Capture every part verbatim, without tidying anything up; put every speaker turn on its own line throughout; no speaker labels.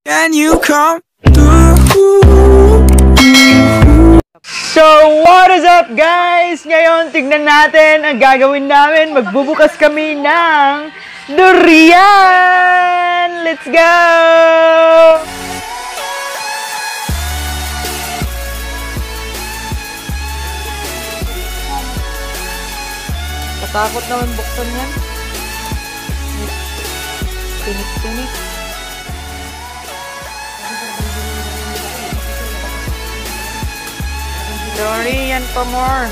Can you come through?
So, what is up guys? Ngayon, tignan natin ang gagawin namin. Magbubukas kami ng durian! Let's go! Katakot naman buksan yan. Tinik-tinik. Durian pa more.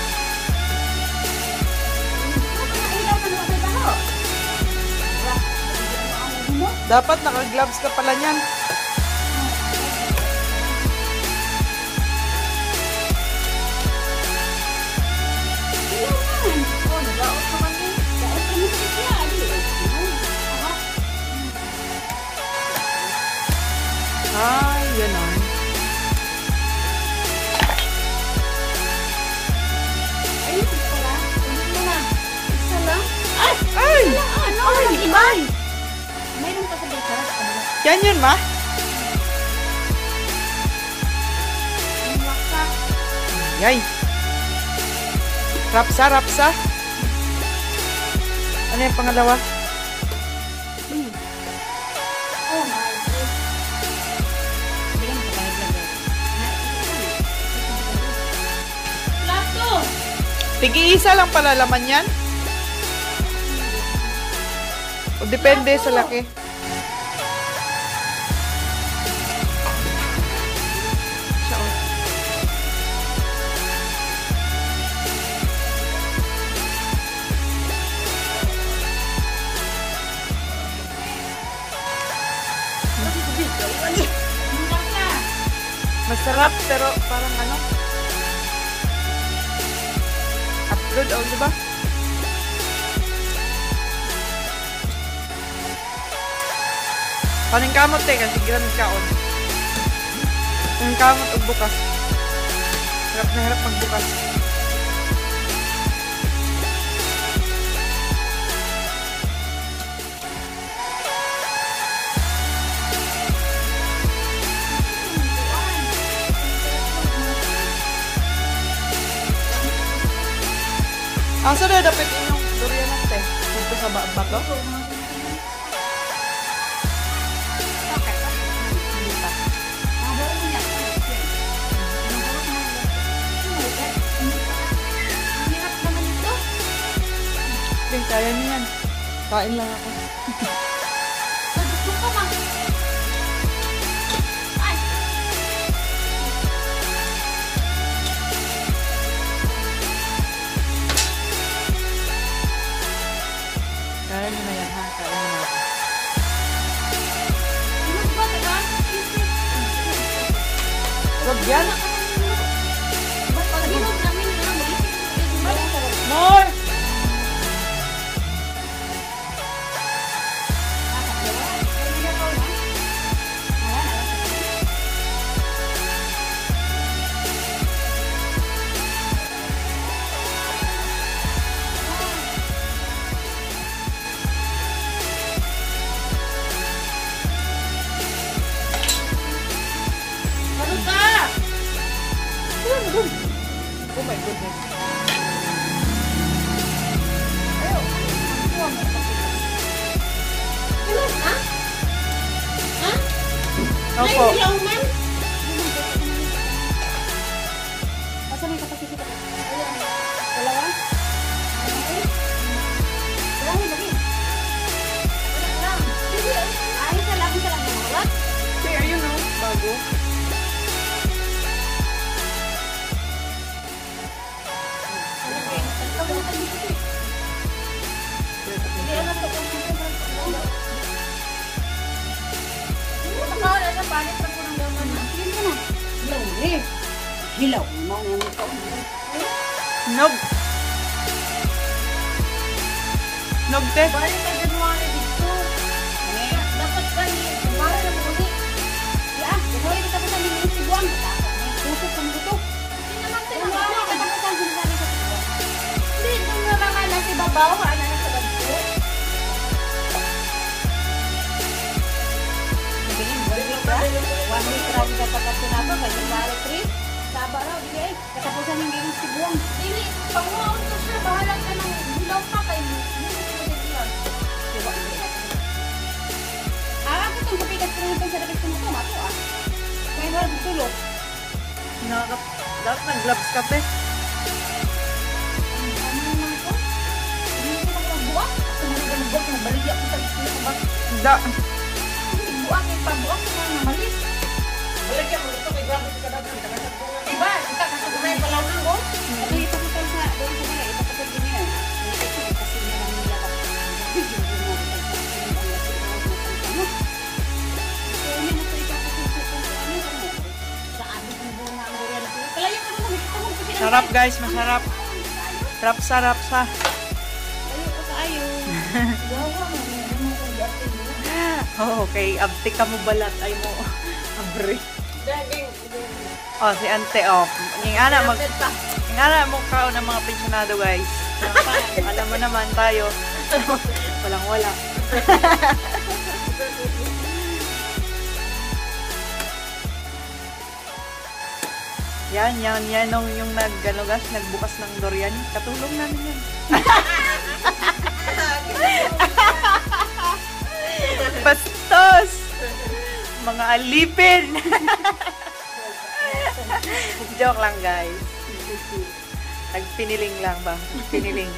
Dapat naka-gloves ka pala niyan. Ay, ganon. Ay!
Ano? Iba? Mayroon pa sa dito.
Yan yun, ma? Yay! Rapsa, rapsa. Ano yung pangalawa?
Hmm. Oh my God. Bigyan mo ka tayo Plato!
Tigi-isa lang pala laman yan? O depende sa laki. Siya o. Masarap pero parang ano? Upload o, diba? Paning kamot eh, kasi ginamit kaon. Paning kamot o bukas. Hirap na hirap magbukas. Ang sa na dapat inyong durian natin. Dito sa bato. Kaya niyo yan. Kain lang ako.
Nagusok ka lang. Ay!
Kaya niyo na yan, ha? Kain mo na ako.
Inog ba taga? Isip.
Wag yan.
Ba't pag inog namin na mag-isip?
More! Oh my goodness.
Ayaw. Inog, ha? Ha?
Opo.
Ay, ilaw man. Asa may kapasisi ka? Ayan. Dalawa? Okay. Dalawa, lagi. Wala lang. Ay, isa lang, isa lang. What?
Hey, are you know? Bago.
Hilaw, mau yang ito.
Nog. Nog, te.
Balik ka January dito. Dapat kami, January na muli. Ya, January kita pa sa Mingin Sibuan. Pusok kang buto. Hindi naman tayo January ka tapos ang sinasabi sa Sibuan. Hindi, nung mga nasa babaw, ano na sa bagto. Nagiging, Grabe, grabe ka pagkasunado. Kaya yung bari, Chris. Saba raw, di ay. Katapusan yung giling si Buwang.
Dili, panguhaon ko siya. Bahala ka ng hilaw pa kay mo.
Diba, ah, ako itong kapitas ko naman sa lapit ko mo ito. Mato ah. Kaya mo rin tulog.
Nakaka... Dapat nag-gloves ka, pe.
Ano naman ito? Hindi ko lang magbuak. Ako mo rin buwak. Mabaligya ko sa ito.
Da...
Buwak eh. Pabuak ko na namalis.
Balagyan mo ito kay grabe ka dapat nakasag ko.
Diba? Kita kasagumay pa lang ko. Ako ito ko tayo sa doon sa mga. Ito ko tayo din yan. Hindi ko ito kasi nilang nila ka. Video ko na ito.
Sarap, guys. Masarap. Sarap-sarap sa... Oh, okay. Abti ka mo balat. Ay mo. Abre. Oh, si ante, oh. Yung ana, mag... Yung ana, mo kao ng mga pensionado, guys. Alam mo naman tayo. Walang wala. Yan, yan, yan yung, yung nag, ano, gas, nagbukas ng durian. Katulong namin yan. Bastos! Mga alipin! Joke lang, guys. Nagpiniling lang ba? Piniling.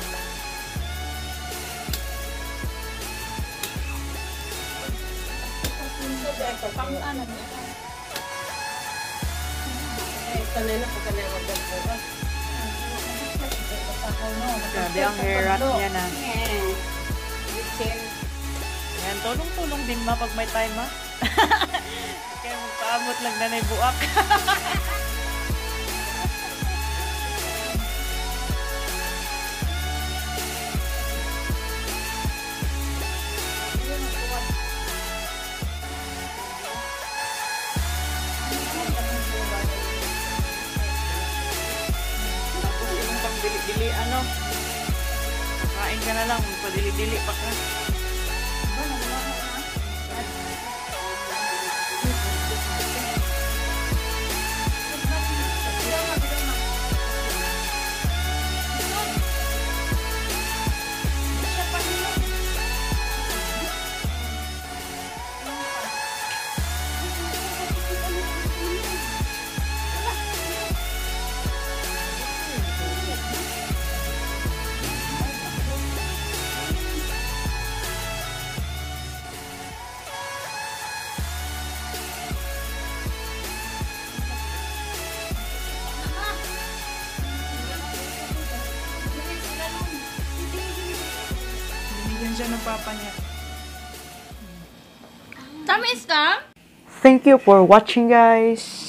Pang-ano mo?
Kanina po kanina magbubukas.
Grabe ang hair wrap niya na.
Litsin.
Yan, tulong-tulong din ma pag may time, ha? Kaya magpaamot lang na na buak. Dili, ano, kain ka na lang, padili-dili pa ka. Binigyan siya ng papa niya.
Tamis ka?
Thank you for watching, guys.